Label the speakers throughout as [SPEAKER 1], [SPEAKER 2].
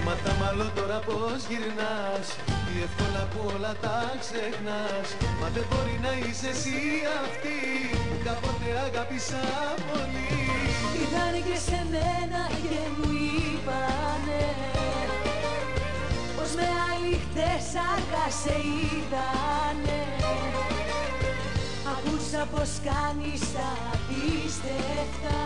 [SPEAKER 1] Μα τα μάλλον τώρα πως γυρνάς, τι εύκολα που όλα τα ξεχνάς. Μα δεν μπορεί να είσαι εσύ αυτή που κάποτε αγάπησα πολύ.
[SPEAKER 2] Ήρθαν και σε μένα και μου είπανε πως με άλλη χτες αργά σε είδανε. Ακούσα πως κάνεις τα απίστευτα,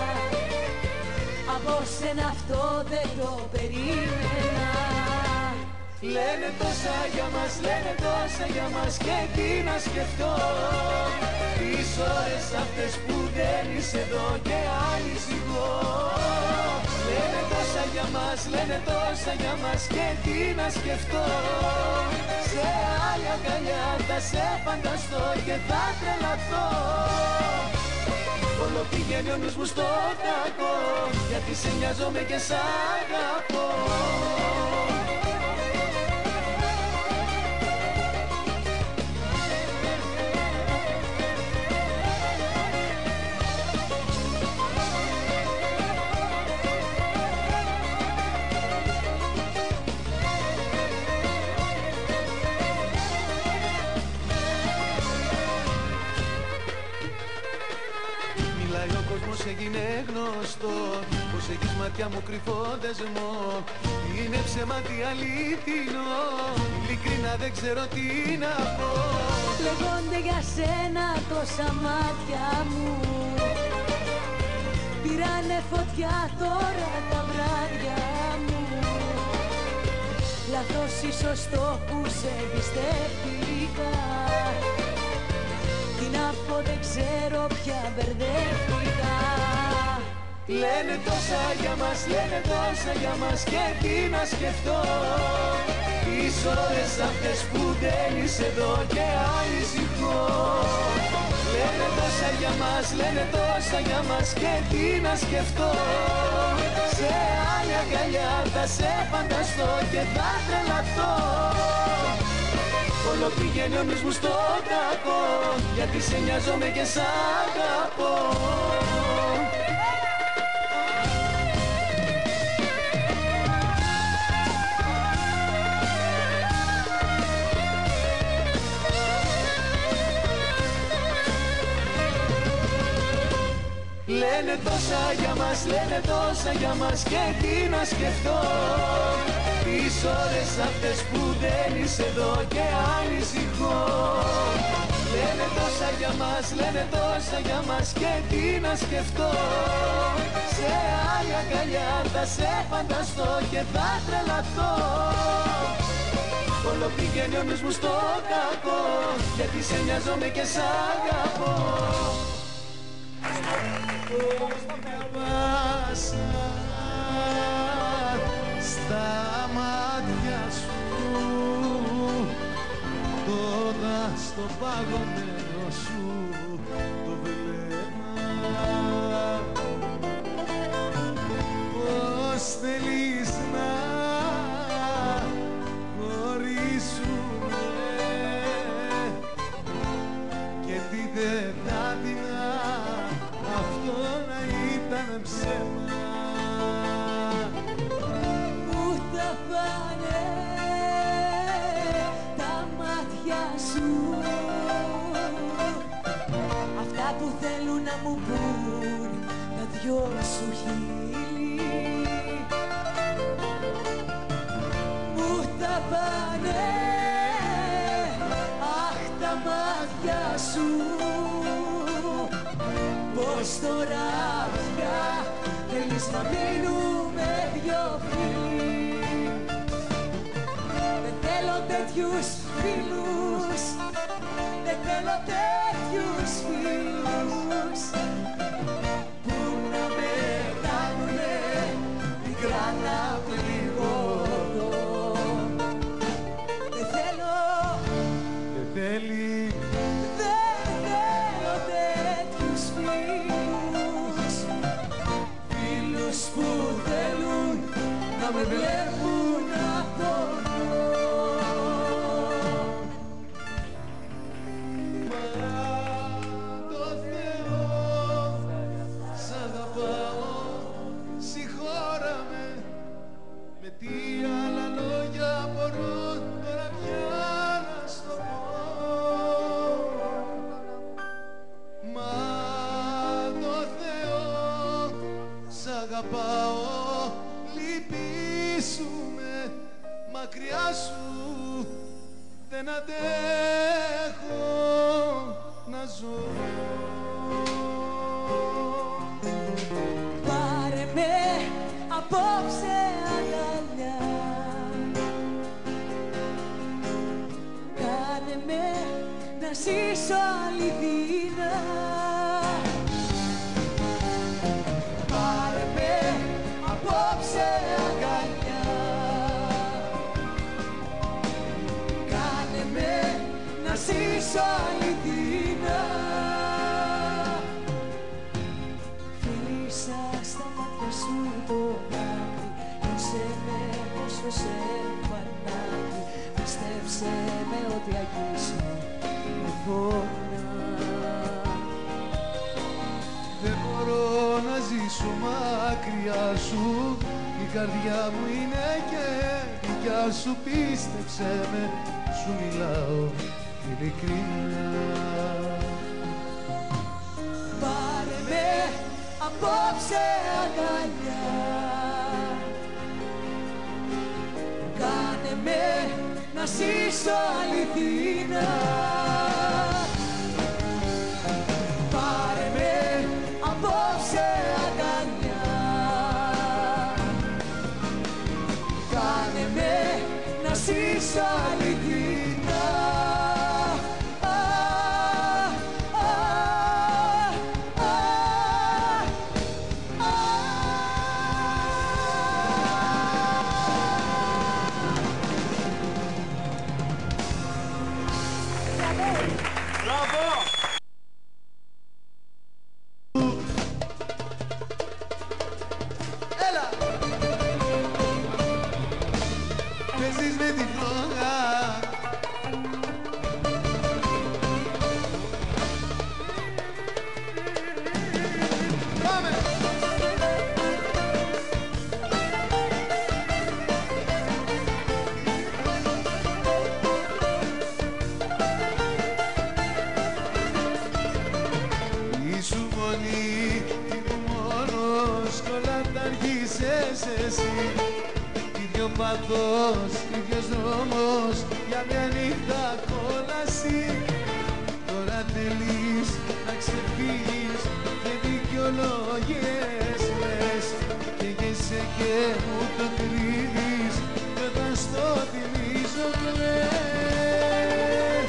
[SPEAKER 2] από σένα αυτό δεν το περίμενα.
[SPEAKER 1] Λένε τόσα για μας, λένε τόσα για μας και τι να σκεφτώ. Τις ώρες αυτές που δεν είσαι εδώ και ανησυχώ. Λένε τόσα για μας, λένε τόσα για μας και τι να σκεφτώ. Σε άλλη αγκαλιά θα σε φανταστώ και θα τρελαθώ. Όλο πηγαίνει ο νους μου στο κακό, γιατί σε νοιάζομαι και σ' αγαπώ. Έγινε γνωστό πως έχεις μάτια μου κρυφό δεσμό. Είναι ψέμα τι αλήθινο, ειλικρινά δεν ξέρω τι να πω.
[SPEAKER 2] Πλεγόνται για σένα τόσα μάτια μου, πήρανε φωτιά τώρα τα βράδια μου. Λάθος ή σωστό που σε εμπιστεύτηκα, τι να πω δεν ξέρω πια μπερδεύτηκα.
[SPEAKER 1] Λένε τόσα για μας, λένε τόσα για μας και τι να σκεφτώ. Τις ώρες αυτές που δεν είσαι εδώ και ανησυχώ. Λένε τόσα για μας, λένε τόσα για μας και τι να σκεφτώ. Σε άλλη αγκαλιά θα σε φανταστώ και θα τρελαθώ. Όλο πηγαίνει ο νους μου στο κακό, γιατί σε νοιάζομαι και σ' αγαπώ. Λένε τόσα για μας, λένε τόσα για μας και τι να σκεφτώ. Τις ώρες αυτές που δεν είσαι εδώ και ανησυχώ. Λένε τόσα για μας, λένε τόσα για μας και τι να σκεφτώ. Σε άλλη αγκαλιά θα σε φανταστώ και θα τρελαθώ. Όλο πηγαίνει ο νους μου στο κακό, γιατί σε νοιάζομαι και σ' αγαπώ. Πάσα στα μάτια σου, τώρα στο παγωμένο σου το βλέμμα. Πώς θέλεις να χωρίσουμε και την Τετάρτινα αυτό να ήταν ψέμα.
[SPEAKER 2] Πού θα πάνε τα μάτια σου, αυτά που θέλουν να μου πουν τα δυο σου χείλη. Πού θα πάνε, αχ τα μάτια σου, πως τώρα πια θέλεις να μείνουμε δυο φίλοι. Δεν θέλω τέτοιους φίλους, δεν θέλω τέτοιους φίλους που να με κάνουνε μικρά να πληγώνω. Δεν θέλω,
[SPEAKER 1] δεν θέλει.
[SPEAKER 2] Που θέλουν να με βλέπουν να πονώ.
[SPEAKER 1] Μα το Θεό σ' αγαπάω, συγχώρα με τι αγαπάω, λυπήσουμε, μακριά σου δεν αντέχω να ζω.
[SPEAKER 2] Πάρε με απόψε αγκαλιά, κάνε με να ζήσω αληθινά. Πάρε με απόψε αγκαλιά, κάνε με να ζήσω αληθινά. Φίλησα στα μάτια σου το δάκρυ, νιώσε με πόσο σε έχω ανάγκη. Πίστεψε με ότι αγγίσω με πόνα.
[SPEAKER 1] Δεν μπορώ να ζήσω μακριά σου, η καρδιά μου είναι και δικιά σου. Πίστεψε με, σου μιλάω ειλικρινά.
[SPEAKER 2] Πάρε με απόψε αγκαλιά, κάνε με να ζήσω αληθινά. Πάρε με απόψε αγκαλιά, κάνε με να ζήσω αληθινά.
[SPEAKER 1] Παίζεις με τη φλόγα, πάμε! Ήσου μόνη, ήμουν μόνος κι όλα τα αργήσες εσύ. Ίδιο πάθος, ίδιος δρόμος, για μια νύχτα κόλαση. Τώρα θέλεις να ξεφύγεις και δικαιολογίες λες, καίγεσαι και μου το κρύβεις κι όταν στο θυμίζω κλαις.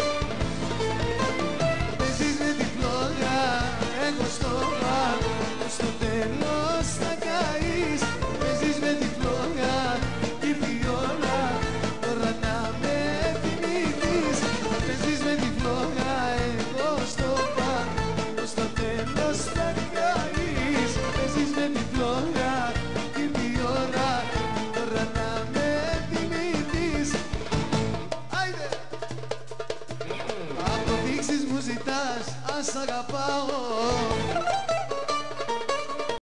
[SPEAKER 1] Παίζεις με τη φλόγα, εγώ στο μπαρ, στο τέλος θα καείς. Παίζεις με τη φλόγα, ήρθε η ώρα τώρα να με θυμηθείς. Παίζεις με τη φλόγα, εγώ στο μπαρ, στο τέλος θα καείς. Παίζεις με τη φλόγα, ήρθε η ώρα τώρα να με θυμηθείς. Άιντε! Αποδείξεις μου ζητάς, αν σ' αγαπάω.